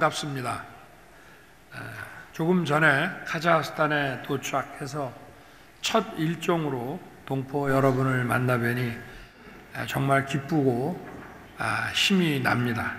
반갑습니다. 조금 전에 카자흐스탄에 도착해서 첫 일정으로 동포 여러분을 만나 뵈니 정말 기쁘고 힘이 납니다.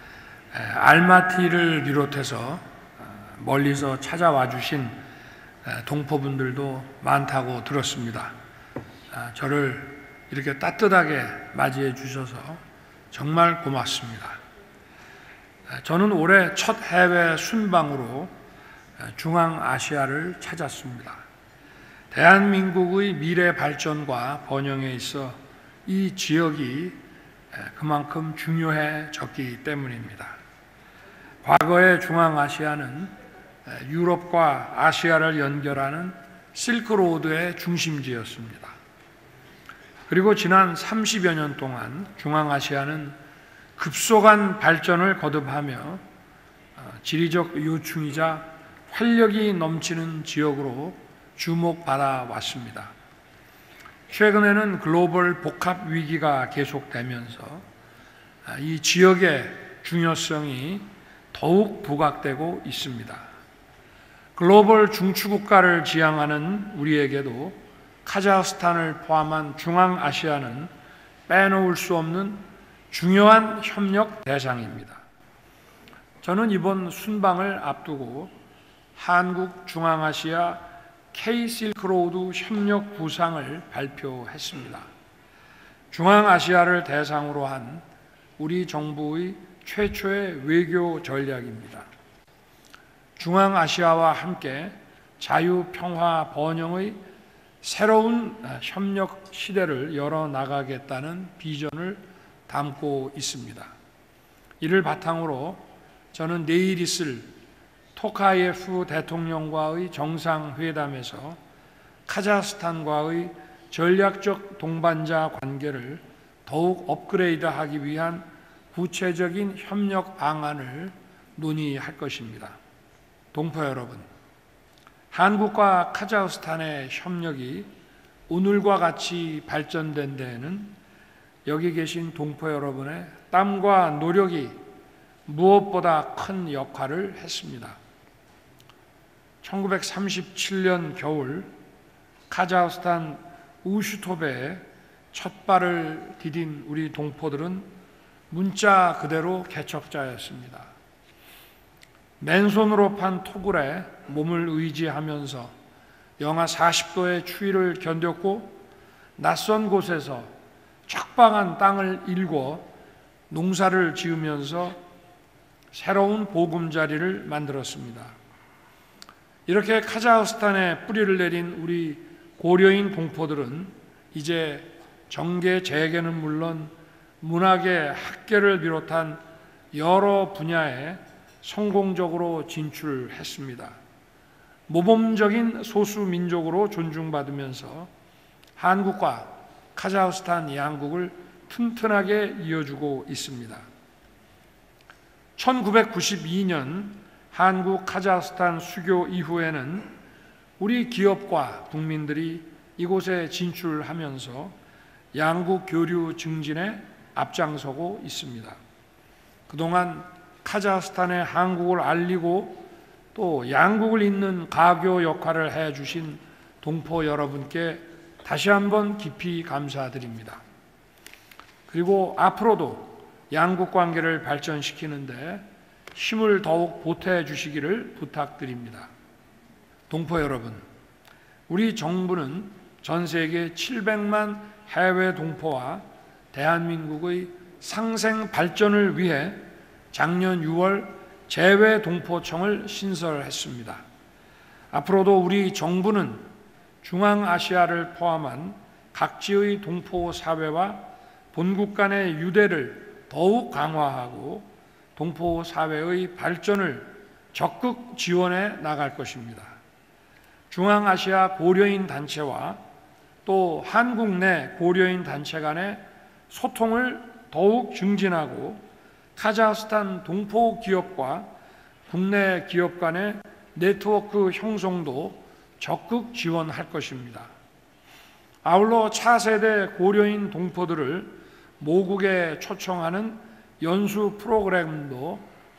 알마티를 비롯해서 멀리서 찾아와 주신 동포분들도 많다고 들었습니다. 저를 이렇게 따뜻하게 맞이해 주셔서 정말 고맙습니다. 저는 올해 첫 해외 순방으로 중앙아시아를 찾았습니다. 대한민국의 미래 발전과 번영에 있어 이 지역이 그만큼 중요해졌기 때문입니다. 과거의 중앙아시아는 유럽과 아시아를 연결하는 실크로드의 중심지였습니다. 그리고 지난 30여 년 동안 중앙아시아는 급속한 발전을 거듭하며 지리적 요충이자 활력이 넘치는 지역으로 주목받아 왔습니다. 최근에는 글로벌 복합 위기가 계속되면서 이 지역의 중요성이 더욱 부각되고 있습니다. 글로벌 중추국가를 지향하는 우리에게도 카자흐스탄을 포함한 중앙아시아는 빼놓을 수 없는 중요한 협력 대상입니다. 저는 이번 순방을 앞두고 한국 중앙아시아 K-실크로드 협력 구상을 발표했습니다. 중앙아시아를 대상으로 한 우리 정부의 최초의 외교 전략입니다. 중앙아시아와 함께 자유, 평화, 번영의 새로운 협력 시대를 열어나가겠다는 비전을 담고 있습니다. 이를 바탕으로 저는 내일 있을 토카예프 대통령과의 정상회담에서 카자흐스탄과의 전략적 동반자 관계를 더욱 업그레이드하기 위한 구체적인 협력 방안을 논의할 것입니다. 동포 여러분, 한국과 카자흐스탄의 협력이 오늘과 같이 발전된 데에는 여기 계신 동포 여러분의 땀과 노력이 무엇보다 큰 역할을 했습니다. 1937년 겨울 카자흐스탄 우슈토베에 첫 발을 디딘 우리 동포들은 문자 그대로 개척자였습니다. 맨손으로 판 토굴에 몸을 의지하면서 영하 40도의 추위를 견뎠고 낯선 곳에서 척박한 땅을 일궈 농사를 지으면서 새로운 보금자리를 만들었습니다. 이렇게 카자흐스탄에 뿌리를 내린 우리 고려인 동포들은 이제 정계 재계는 물론 문학의 학계를 비롯한 여러 분야에 성공적으로 진출했습니다. 모범적인 소수민족으로 존중받으면서 한국과 카자흐스탄 양국을 튼튼하게 이어주고 있습니다. 1992년 한국 카자흐스탄 수교 이후에는 우리 기업과 국민들이 이곳에 진출하면서 양국 교류 증진에 앞장서고 있습니다. 그동안 카자흐스탄에 한국을 알리고 또 양국을 잇는 가교 역할을 해주신 동포 여러분께 다시 한번 깊이 감사드립니다. 그리고 앞으로도 양국 관계를 발전시키는데 힘을 더욱 보태 주시기를 부탁드립니다. 동포 여러분, 우리 정부는 전 세계 700만 해외 동포와 대한민국의 상생 발전을 위해 작년 6월 재외동포청을 신설했습니다. 앞으로도 우리 정부는 중앙아시아를 포함한 각지의 동포 사회와 본국 간의 유대를 더욱 강화하고 동포 사회의 발전을 적극 지원해 나갈 것입니다. 중앙아시아 고려인 단체와 또 한국 내 고려인 단체 간의 소통을 더욱 증진하고 카자흐스탄 동포 기업과 국내 기업 간의 네트워크 형성도 적극 지원할 것입니다. 아울러 차세대 고려인 동포들을 모국에 초청하는 연수 프로그램도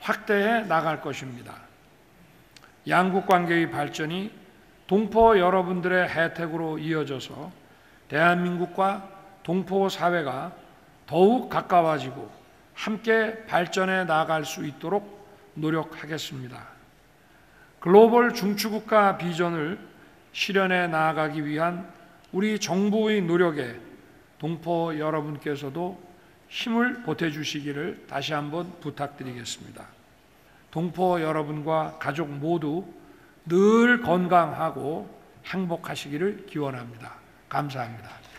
확대해 나갈 것입니다. 양국 관계의 발전이 동포 여러분들의 혜택으로 이어져서 대한민국과 동포 사회가 더욱 가까워지고 함께 발전해 나갈 수 있도록 노력하겠습니다. 글로벌 중추국가 비전을 실현해 나아가기 위한 우리 정부의 노력에 동포 여러분께서도 힘을 보태주시기를 다시 한번 부탁드리겠습니다. 동포 여러분과 가족 모두 늘 건강하고 행복하시기를 기원합니다. 감사합니다.